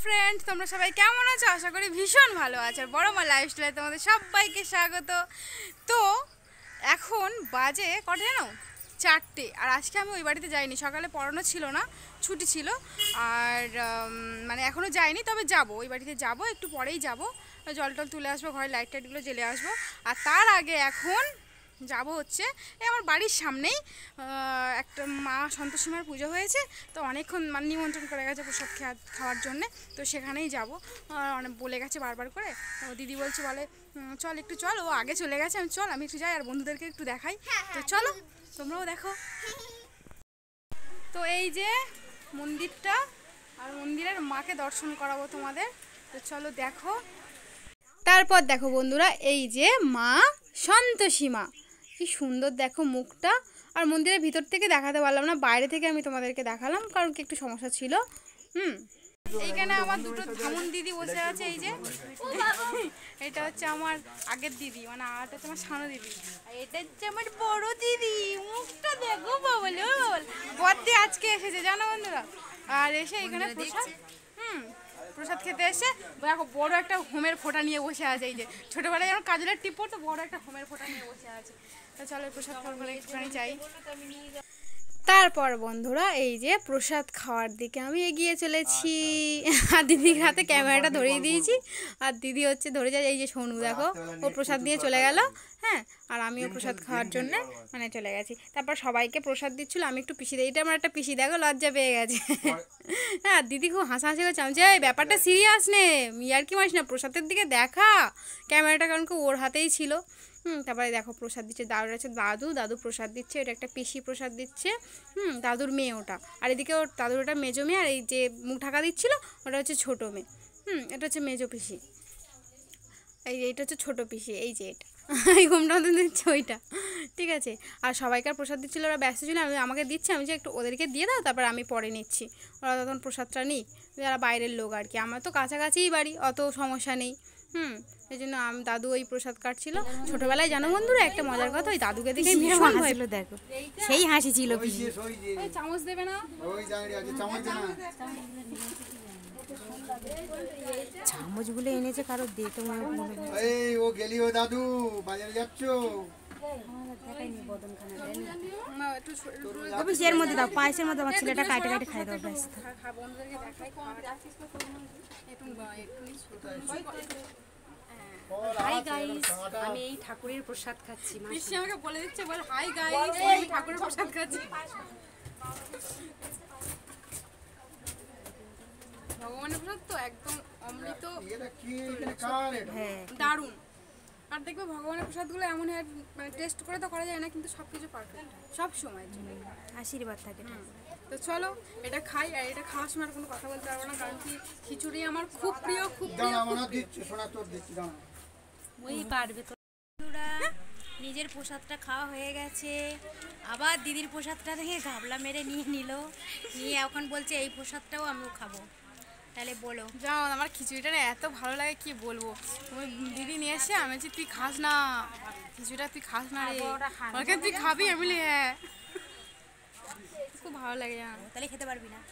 Friend, তোমরা সবাই কেমন আছো? আশা করি ভীষণ ভালো আছো। আর বড় মা লাইফস্টাইলে তোমাদের সবাইকে স্বাগত। তো এখন বাজে কটা জানো? 4টে। আর আজকে আমি ওই বাড়িতে যাইনি, সকালে পড়ানো ছিল না, ছুটি ছিল। আর মানে এখনও যাইনি, তবে যাব, ওই বাড়িতে যাব, একটু পরেই যাব। জল টল তুলে আসবো, ঘরে লাইট টাইটগুলো জ্বেলে আসবো। আর তার আগে এখন যাব হচ্ছে এই আমার বাড়ির সামনেই একটা মা সন্তোষীমার পুজো হয়েছে, তো অনেকক্ষণ মানে নিমন্ত্রণ করে গেছে প্রসাদ খাওয়ার জন্যে, তো সেখানেই যাব। অনেক বলে গেছে বারবার করে। দিদি বলছে, বলে চল একটু চল, ও আগে চলে গেছে, আমি একটু যাই আর বন্ধুদেরকে একটু দেখাই। তো চলো, তোমরাও দেখো। তো এই যে মন্দিরটা, আর মন্দিরের মাকে দর্শন করাবো তোমাদের, তো চলো দেখো। তারপর দেখো বন্ধুরা, এই যে মা সন্তোষীমা, কি সুন্দর দেখো মুখটা। আর মন্দিরের ভিতর থেকে দেখাতে পারলাম না, বাইরে থেকে আমি তোমাদেরকে দেখালাম, কারণ কি একটু সমস্যা ছিল। এইখানে আমার দুটো ধামুন দিদি বসে আছে। এই যে এটা হচ্ছে আমার আগের দিদি, মানে আরটা হচ্ছে আমার সানো দিদি, আর এটা হচ্ছে আমার বড় দিদি। মুখটা দেখো বাবল, বদ্দি আজকে এসেছে জানো বন্ধুরা। আর এসে এখানে প্রসাদ প্রসাদ খেতে এসে দেখো বড় একটা হোমের ফোঁটা নিয়ে বসে আছে। এই যে ছোটোবেলায় যেমন কাজলের টিপ পড়তো, বড় একটা হোমের ফোঁটা নিয়ে বসে আছে। তো চলো প্রসাদ খাওয়ার একটুখানি চাই। তারপর বন্ধুরা, এই যে প্রসাদ খাওয়ার দিকে আমি এগিয়ে চলেছি। আর দিদির হাতে ক্যামেরাটা ধরিয়ে দিয়েছি, আর দিদি হচ্ছে ধরে যায়। এই যে সোনু দেখো, ও প্রসাদ দিয়ে চলে গেল। হ্যাঁ, আর আমিও প্রসাদ খাওয়ার জন্য মানে চলে গেছি। তারপর সবাইকে প্রসাদ দিচ্ছিল, আমি একটু পিসি দিই। এটা আমার একটা পিসি দেখো, লজ্জা পেয়ে গেছে। হ্যাঁ, দিদি খুব হাসাহাসি করছে। আমি যে এই ব্যাপারটা সিরিয়াস নে, আর কি মানিস না, প্রসাদের দিকে দেখা। ক্যামেরাটা কারণ কি ওর হাতেই ছিল। তারপরে দেখো প্রসাদ দিচ্ছে, দাদুর আছে, দাদু প্রসাদ দিচ্ছে, এটা একটা পিসি প্রসাদ দিচ্ছে। দাদুর মেয়ে ওটা। আর এদিকে ওর দাদুর ওটা মেজো মেয়ে, আর এই যে মুখ ঢাকা দিচ্ছিল ওটা হচ্ছে ছোটো মেয়ে। এটা হচ্ছে মেজো পিসি, এইটা হচ্ছে ছোটো পিসি। এই যে এটা এই ঘুমটা দিচ্ছে ওইটা, ঠিক আছে। আর সবাইকার প্রসাদ দিচ্ছিলো, ওরা ব্যস্ত ছিল। আমাকে দিচ্ছে, আমি যে একটু ওদেরকে দিয়ে দাও, তারপর আমি পরে নিচ্ছি। ওরা তখন প্রসাদটা নিই, যারা বাইরের লোক আর কি। আমার তো কাছাকাছিই বাড়ি, অত সমস্যা নেই। এই জন্য দাদু ওই প্রসাদ কাটছিল। ছোটবেলায় জানো বন্ধুরা, একটা মজার কথা, ওই দাদুকে দেখে ভীষণ হয়েছিল। দেখো সেই হাসি ছিল। চামচ দেবে না? চামচগুলো এনেছে কারো দেখে মনে এই ও গেলি ও দাদু বাজারে যাচ্ছো? এর মধ্যে দাও, পায়েসের মধ্যে আমার ছেলেটা কাটে কাটে খাই দাও। ব্যস্ত হাই গাইস, আমি এই ঠাকুরের প্রসাদ খাচ্ছি। মিষ্টি আমাকে বলে দিচ্ছে, বল হাই গাইস, আমি ঠাকুরের প্রসাদ খাচ্ছি। ভগবানের প্রসাদ তো একদম অমৃত, দারুণ। আর দেখবে ভগবানের প্রসাদগুলো এমন মানে টেস্ট করে তো করা যায় না, কিন্তু সব কিছু পারফেক্ট সব সময়ের জন্য আশীর্বাদ থাকে। তো চলো এটা খাই। আর এটা খাওয়ার সময় কোনো কথা বলতে পারবো না, কারণ কি খিচুড়ি আমার খুব প্রিয়, খুব প্রিয়। ওই পারবে তো। নিজের প্রসাদটা খাওয়া হয়ে গেছে, আবার দিদির প্রসাদটা দেখে ঘাবলা মেরে নিয়ে নিল, নিয়ে এখন বলছে এই প্রসাদটাও আমিও খাবো। তাহলে বলো। যাও, আমার খিচুড়িটা না এত ভালো লাগে, কি বলবো। তুমি দিদি নিয়ে এসে আমি বলছি তুই খাস না খিচুড়িটা, তুই খাস না রে, ওকে তুই খাবি? আমি বলি হ্যাঁ, খুব ভালো লাগে জানো। তাহলে খেতে পারবি না।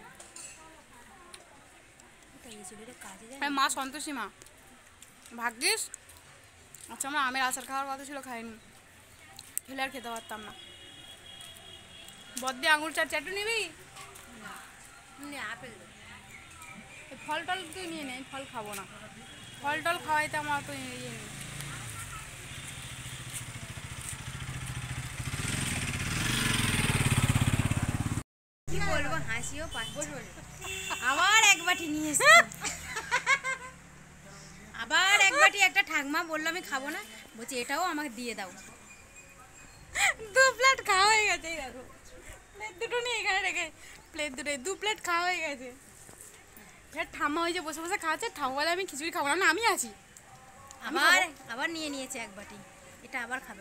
মা সন্তোষী মা, ভাগ্যিস। আচ্ছা, আমার আমের আচার খাওয়ার কথা ছিল, খাইনি, খেলে আর খেতে পারতাম না। বদ্দি আঙুর চাটু নিবি? আপেল ফল টল তুই নিয়ে নেই, ফল খাবো না। ফল টল খাওয়াইতে আমার তো ইয়ে নেই। কি বলবো, হাসিও পাচ্ছে। আবার এক বাটি নিয়ে এসছে, আবার এক বাটি। একটা ঠাকমা বললো আমি খাবো না, বলছি এটাও আমাকে দিয়ে দাও। 2 প্লেট খাওয়া হয়ে গেছে। এই দেখো প্লেট দুটো নিয়ে এখানে রেখে, প্লেট দুটো 2 প্লেট খাওয়া হয়ে গেছে। ফের ঠাম্মা হয়েছে বসে বসে খাচ্ছে। ঠাম্মা বলে আমি খিচুড়ি খাবো না, আমি আছি। আবার নিয়ে নিয়েছে এক বাটি, এটা আবার খাবে।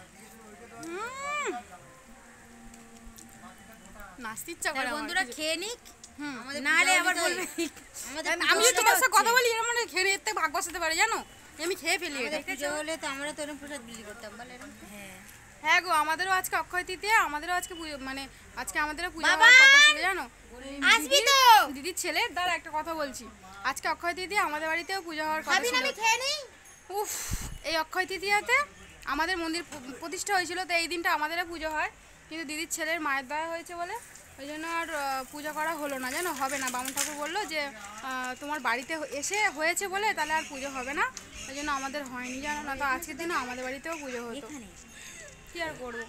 নাচতে ইচ্ছা করে বন্ধুরা, খেয়ে নিক, নাহলে আবার বলবে। আমি যদি তোমার সাথে কথা বলি, এর মানে খেয়ে নিতে ভাগ বসাতে পারে জানো, আমি খেয়ে ফেলি। এটা পুজো হলে তো আমরা তো এরকম প্রসাদ বিলি করতাম, বলে হ্যাঁ। হ্যাঁ গো, আমাদেরও আজকে অক্ষয় তৃতীয়া, আমাদেরও আজকে মানে আজকে আমাদেরও পূজা হওয়ার কথা ছিল জানো। আসবি তো? দিদির ছেলে দাঁড়া একটা কথা বলছি, আজকে অক্ষয় তৃতীয়া, আমাদের বাড়িতেও পুজো হওয়ার কথা খাবি না? ছিল। আমি খেয়ে নিই। উফ, এই অক্ষয় তৃতীয়াতে আমাদের মন্দির প্রতিষ্ঠা হয়েছিল, তো এই দিনটা আমাদেরও পুজো হয়, কিন্তু দিদির ছেলের মায়ের দেওয়া হয়েছে বলে ওই জন্য আর পূজা করা হলো না, জানো, হবে না। বামুন ঠাকুর বললো যে তোমার বাড়িতে এসে হয়েছে বলে তাহলে আর পুজো হবে না, ওই জন্য আমাদের হয়নি, জানো না, তো আজকের দিনে আমাদের বাড়িতেও পুজো হতো, এখানে কি আর করবো।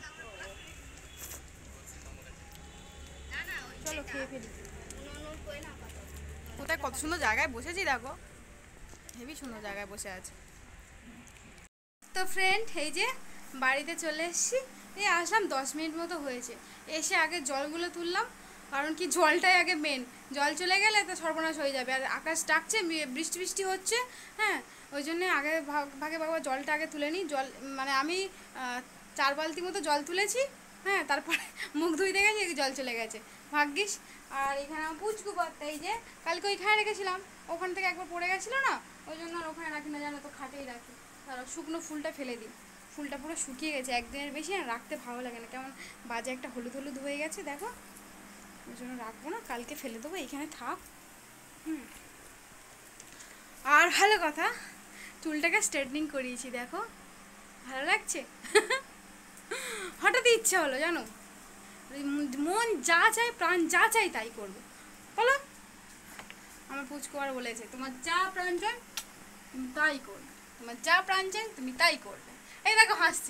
চলো খেয়ে ফেলি। কোথায় কত সুন্দর জায়গায় বসেছি দেখো, হেবি সুন্দর জায়গায় বসে আছে। তো ফ্রেন্ড, এই যে বাড়িতে চলে এসেছি, এই আসলাম 10 মিনিট মতো হয়েছে, এসে আগে জলগুলো তুললাম, কারণ কি জলটাই আগে মেন, জল চলে গেলে তো সর্বনাশ হয়ে যাবে, আর আকাশ ডাকছে, বৃষ্টি বৃষ্টি হচ্ছে, হ্যাঁ, ওই জন্যে আগে ভাগে বাবা জলটা আগে তুলে নিই। জল মানে আমি 4 বালতি মতো জল তুলেছি, হ্যাঁ, তারপরে মুখ ধুইতে গেছি, জল চলে গেছে, ভাগ্যিস। আর এখানে আমার পুচকু পাত্তা, এই যে কালকে ওইখানে রেখেছিলাম, ওখান থেকে একবার পড়ে গেছিলো না, ওই জন্য আর ওখানে রাখি না, জানো তো, খাটেই রাখি। আর শুকনো ফুলটা ফেলে দিই, ফুলটা পুরো শুকিয়ে গেছে, একদিনের বেশি আর রাখতে ভালো লাগে না, কেমন বাজে একটা হলুদ হলুদ হয়ে গেছে দেখো, ওই জন্য রাখবো না, কালকে ফেলে দেবো, এইখানে থাক। আর ভালো কথা, চুলটাকে স্ট্রেটনিং করিয়েছি দেখো, ভালো লাগছে। হঠাৎ ইচ্ছা হলো, জানো, মন যা চাই, প্রাণ যা চাই তাই করবো, বলো। আমার পুচকু আর বলেছে, তোমার যা প্রাণ চাই তুমি তাই করবে, তোমার যা প্রাণ চাই তুমি তাই করবে, এই দেখো হাসছে।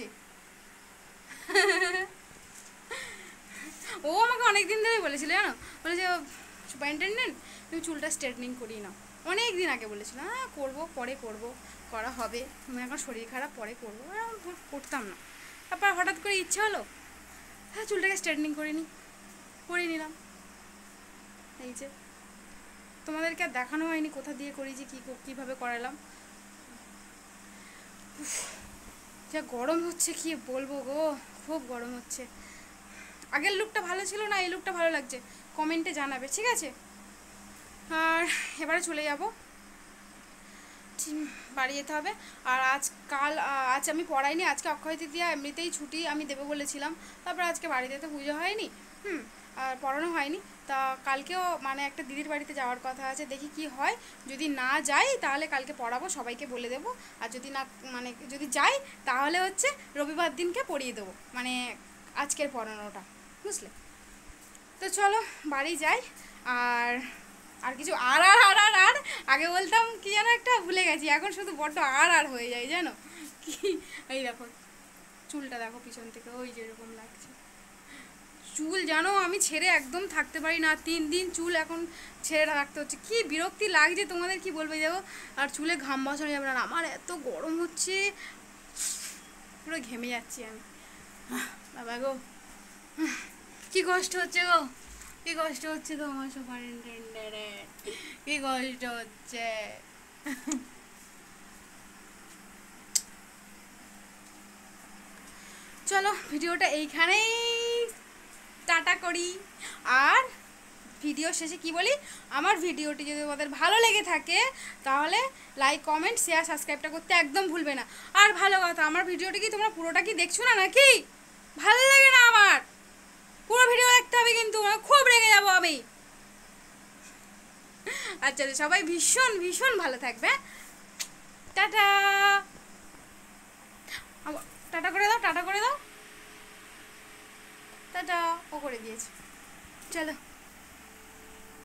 ও আমাকে অনেকদিন ধরে বলেছিল, জানো, বলেছে সুপারিনটেন্ডেন্ট তুমি চুলটা স্ট্রেটনিং করিয়ে নাও, অনেক দিন আগে বলেছিল, হ্যাঁ করবো, পরে করবো, করা হবে, তুমি এখন শরীর খারাপ, পরে করবো, করতাম না, তারপর হঠাৎ করে ইচ্ছে হলো, হ্যাঁ চুলটাকে স্ট্রেটনিং করে নিলাম। এই যে তোমাদেরকে আর দেখানো হয়নি কোথা দিয়ে করিয়েছি, কীভাবে করালাম। যা গরম হচ্ছে কি বলবো গো, খুব গরম হচ্ছে। আগের লুকটা ভালো ছিল না, এই লুকটা ভালো লাগছে, কমেন্টে জানাবে, ঠিক আছে। আর এবারে চলে যাব, বাড়ি যেতে হবে। আর আজ আমি পড়াইনি, আজকে অক্ষয় তৃতীয়া, এমনিতেই ছুটি আমি দেবো বলেছিলাম, তারপর আজকে বাড়িতে তো পুজো হয়নি, আর পড়ানো হয়নি, তা কালকেও মানে একটা দিদির বাড়িতে যাওয়ার কথা আছে, দেখি কি হয়, যদি না যাই তাহলে কালকে পড়াবো, সবাইকে বলে দেবো, আর যদি না মানে যদি যাই তাহলে হচ্ছে রবিবার দিনকে পড়িয়ে দেবো, মানে আজকের পড়ানোটা, বুঝলে। তো চলো বাড়ি যাই। আর কিছু আর আর আর আর আর আগে বলতাম কি যেন একটা ভুলে গেছি, এখন শুধু বড্ড আর আর হয়ে যায়, জানো কি। এই দেখো চুলটা দেখো পিছন থেকে, ওই যেরকম লাগছে চুল, জানো আমি ছেড়ে একদম থাকতে পারি না, 3 দিন চুল এখন ছেড়ে রাখতে হচ্ছে, কি বিরক্তি লাগছে তোমাদের কি বলবে, যাবো আর চুলে ঘাম বসানো যাবে না, আমার এত গরম হচ্ছে, পুরো ঘেমে যাচ্ছি আমি, বাবা গো, কি কষ্ট হচ্ছে গো, কি কষ্ট হচ্ছে গো আমার সুপারিনটেন্ডেন্ট, কি কষ্ট হচ্ছে। চলো ভিডিওটা এইখানেই টাটা করি। আর ভিডিও শেষে কি বলি, আমার ভিডিওটি যদি তোমাদের ভালো লেগে থাকে তাহলে লাইক কমেন্ট শেয়ার সাবস্ক্রাইবটা করতে একদম ভুলবে না। আর ভালো কথা, আমার ভিডিওটি কি তোমরা পুরোটা কি দেখছো না নাকি, ভালো লাগে না আমার, পুরো ভিডিও দেখতে হবে কিন্তু, খুব রেগে যাবো আমি। আচ্ছা সবাই ভীষণ ভীষণ ভালো থাকবে, টাটা, টাটা করে দাও, টাটা করে দাও, টাটা, ও করে দিয়েছে, চলো।